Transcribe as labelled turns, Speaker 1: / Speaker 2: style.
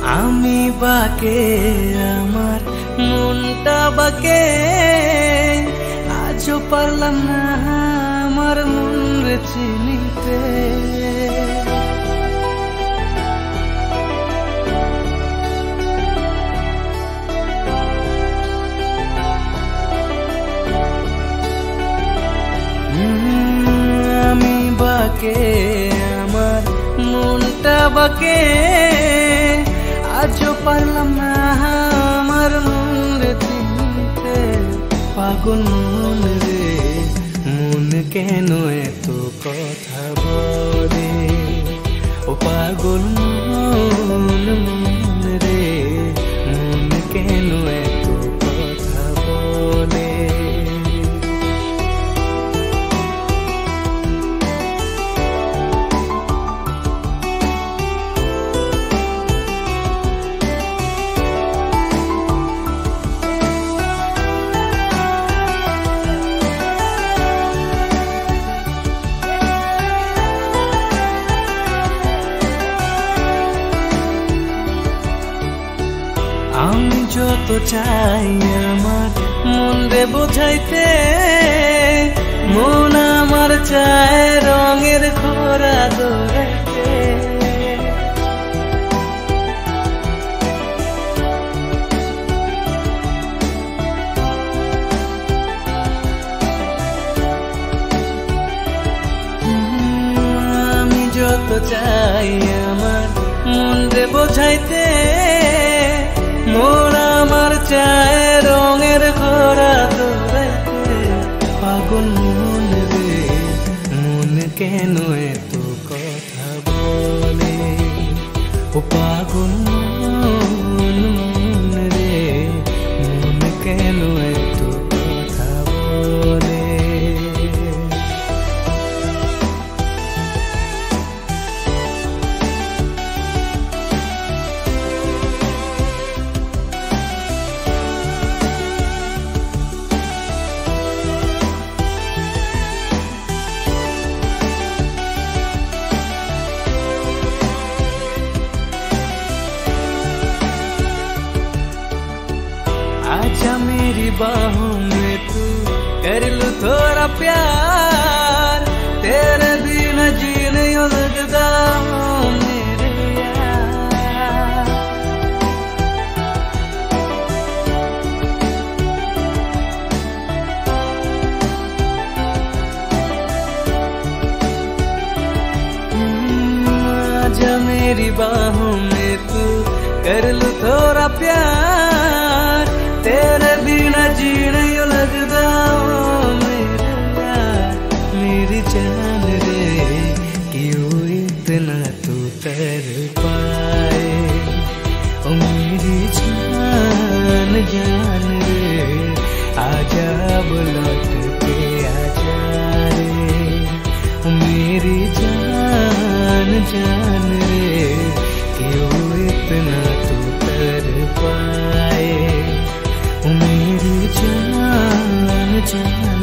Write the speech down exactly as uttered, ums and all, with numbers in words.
Speaker 1: আমি বাকে আমার মনটা বাকে আজও পারলাম না আমার মন রে চিনিতে। আমি বাকে আমার মনটা বাকে আজও পারলাম না আমার মন রে চিনতে। পাগল মন রে মন কেন এত কথা বলে, ও পাগল মন মন রে মন কেন এত কথা বলে। আমি যত চাই আমার মন রে বোঝাইতে, মন আমার চায় রঙের খোরা দৌড়াইতে। আমি যত চাই আমার মন রে বোঝাইতে, মন আমার চায় রঙের খোরা দৌড়াইতে। পাগল মন রে মন কেন এত কথা বলে, ও পাগল মন মন রে মন কেন এত কথা বলে। आजा मेरी बाहों में तू कर लूं थोड़ा प्यार, तेरे बिना जी नहीं लगता मेरे यार। आजा मेरी बाहों में तू कर लूं थोड़ा प्यार, तेरे बिना जी नहीं लगता मेरा यार। मेरी जान रे क्यों इतना तू कर पाए, ओ मेरी जान जान रे आजा लौट के आजा रे। ओ मेरी जान जान रे क्यों इतना तू कर पाए, मेरी जान जान।